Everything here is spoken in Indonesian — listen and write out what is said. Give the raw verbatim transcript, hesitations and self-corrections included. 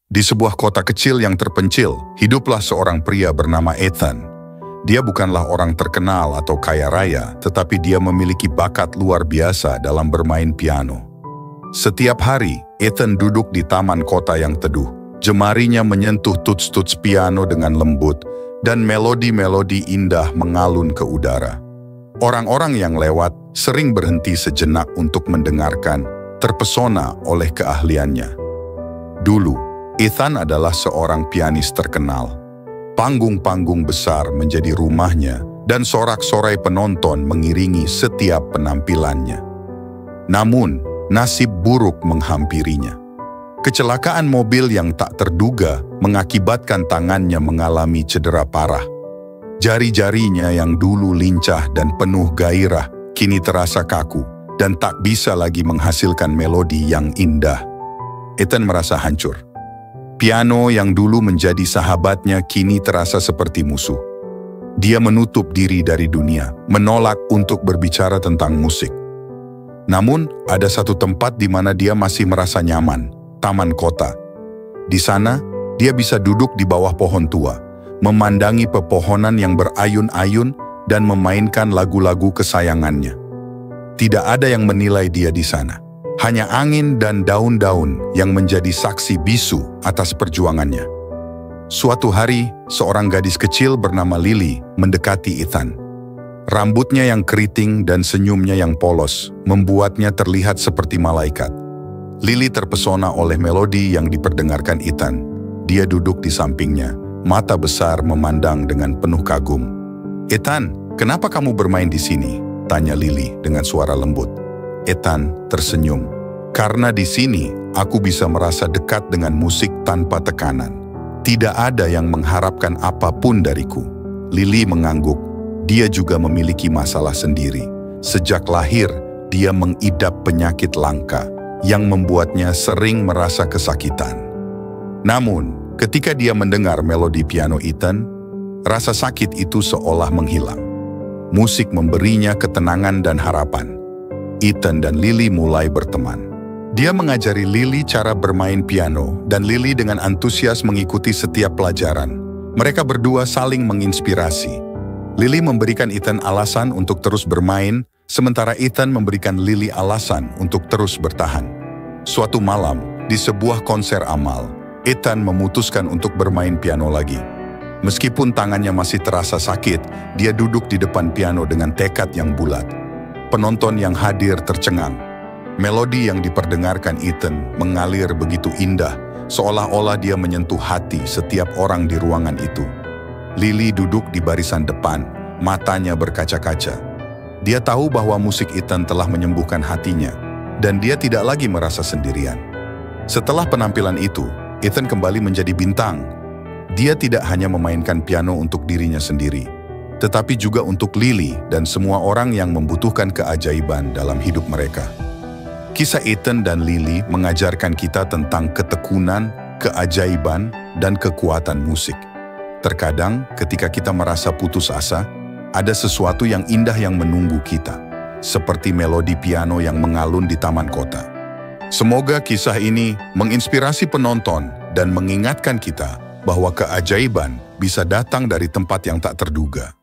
Di sebuah kota kecil yang terpencil, hiduplah seorang pria bernama Ethan. Dia bukanlah orang terkenal atau kaya raya, tetapi dia memiliki bakat luar biasa dalam bermain piano. Setiap hari, Ethan duduk di taman kota yang teduh. Jemarinya menyentuh tuts-tuts piano dengan lembut, dan melodi-melodi indah mengalun ke udara. Orang-orang yang lewat sering berhenti sejenak untuk mendengarkan, terpesona oleh keahliannya. Dulu, Ethan adalah seorang pianis terkenal. Panggung-panggung besar menjadi rumahnya dan sorak-sorai penonton mengiringi setiap penampilannya. Namun, nasib buruk menghampirinya. Kecelakaan mobil yang tak terduga mengakibatkan tangannya mengalami cedera parah. Jari-jarinya yang dulu lincah dan penuh gairah kini terasa kaku dan tak bisa lagi menghasilkan melodi yang indah. Ethan merasa hancur. Piano yang dulu menjadi sahabatnya kini terasa seperti musuh. Dia menutup diri dari dunia, menolak untuk berbicara tentang musik. Namun, ada satu tempat di mana dia masih merasa nyaman, taman kota. Di sana, dia bisa duduk di bawah pohon tua, memandangi pepohonan yang berayun-ayun dan memainkan lagu-lagu kesayangannya. Tidak ada yang menilai dia di sana. Hanya angin dan daun-daun yang menjadi saksi bisu atas perjuangannya. Suatu hari, seorang gadis kecil bernama Lily mendekati Ethan. Rambutnya yang keriting dan senyumnya yang polos membuatnya terlihat seperti malaikat. Lily terpesona oleh melodi yang diperdengarkan Ethan. Dia duduk di sampingnya, mata besar memandang dengan penuh kagum. "Ethan, kenapa kamu bermain di sini?" tanya Lily dengan suara lembut. Ethan tersenyum. "Karena di sini aku bisa merasa dekat dengan musik tanpa tekanan. Tidak ada yang mengharapkan apapun dariku." Lily mengangguk. Dia juga memiliki masalah sendiri. Sejak lahir, dia mengidap penyakit langka yang membuatnya sering merasa kesakitan. Namun, ketika dia mendengar melodi piano Ethan, rasa sakit itu seolah menghilang. Musik memberinya ketenangan dan harapan. Ethan dan Lily mulai berteman. Dia mengajari Lily cara bermain piano dan Lily dengan antusias mengikuti setiap pelajaran. Mereka berdua saling menginspirasi. Lily memberikan Ethan alasan untuk terus bermain, sementara Ethan memberikan Lily alasan untuk terus bertahan. Suatu malam, di sebuah konser amal, Ethan memutuskan untuk bermain piano lagi. Meskipun tangannya masih terasa sakit, dia duduk di depan piano dengan tekad yang bulat. Penonton yang hadir tercengang. Melodi yang diperdengarkan Ethan mengalir begitu indah, seolah-olah dia menyentuh hati setiap orang di ruangan itu. Lily duduk di barisan depan, matanya berkaca-kaca. Dia tahu bahwa musik Ethan telah menyembuhkan hatinya, dan dia tidak lagi merasa sendirian. Setelah penampilan itu, Ethan kembali menjadi bintang. Dia tidak hanya memainkan piano untuk dirinya sendiri, tetapi juga untuk Lily dan semua orang yang membutuhkan keajaiban dalam hidup mereka. Kisah Ethan dan Lily mengajarkan kita tentang ketekunan, keajaiban, dan kekuatan musik. Terkadang, ketika kita merasa putus asa, ada sesuatu yang indah yang menunggu kita, seperti melodi piano yang mengalun di taman kota. Semoga kisah ini menginspirasi penonton dan mengingatkan kita bahwa keajaiban bisa datang dari tempat yang tak terduga.